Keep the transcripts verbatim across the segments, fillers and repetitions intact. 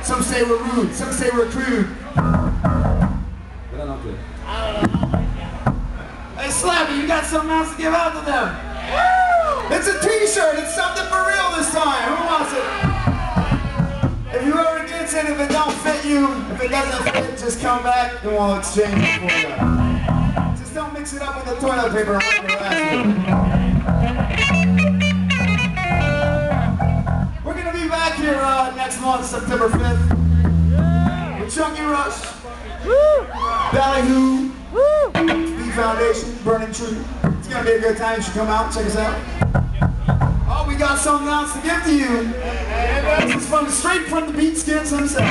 Some say we're rude, some say we're crude. But I don't do it. Hey Slappy, you got something else to give out to them? Woo! It's a t-shirt, it's something for real this time. Who wants it? If whoever gets it, if it don't fit you, if it doesn't fit, just come back and we'll exchange it for you. Just don't mix it up with the toilet paper like the last one. We're gonna be back here uh, next month, September fifth. With Chunky Rush, Ballyhoo, B Foundation, Burning Tree. It's gonna be a good time. You should come out and check us out. Oh, we got something else to give to you. This is from straight from the Beat Skins himself.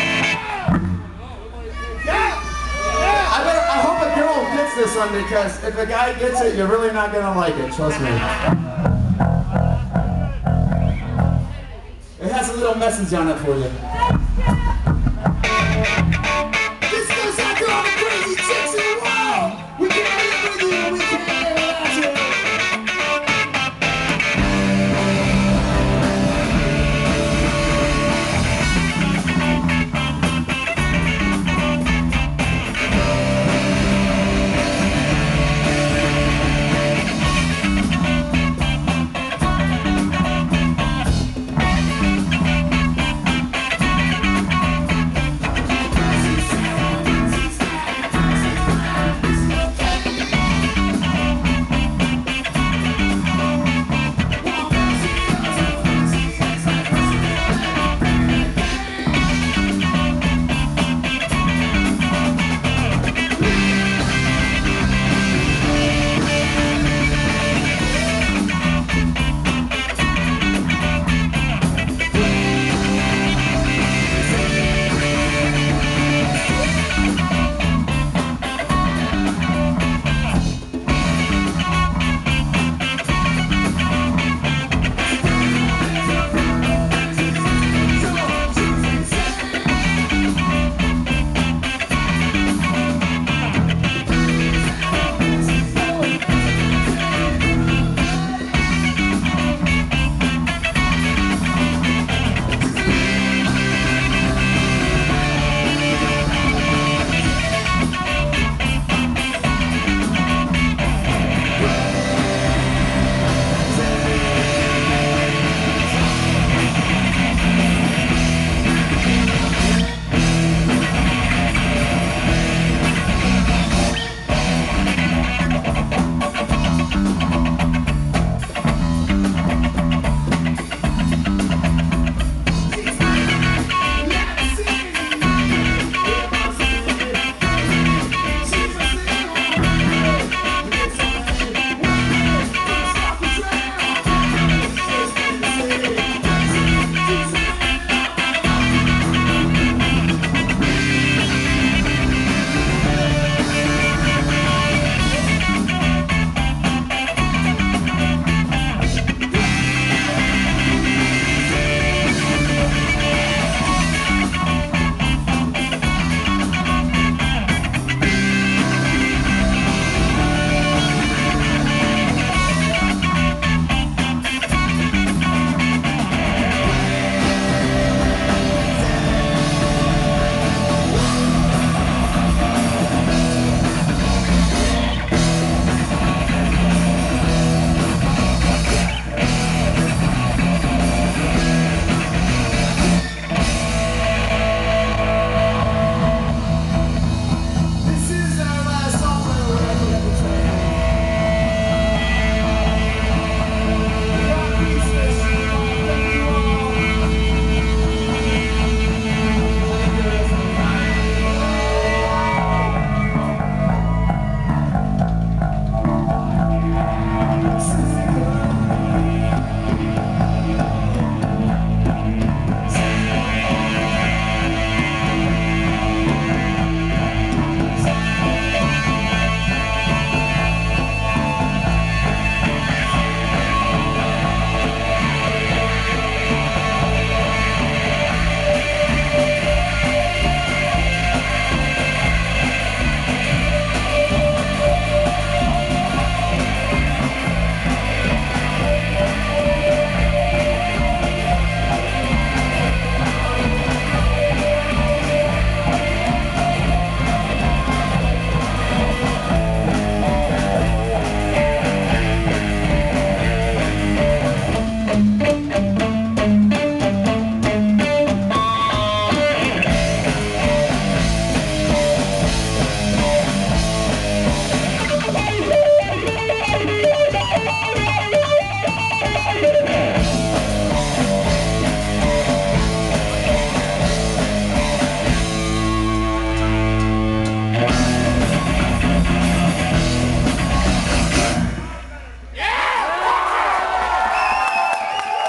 Yeah! I, better, I hope a girl gets this one because if a guy gets it, you're really not gonna like it. Trust me. It has a little message on it for you.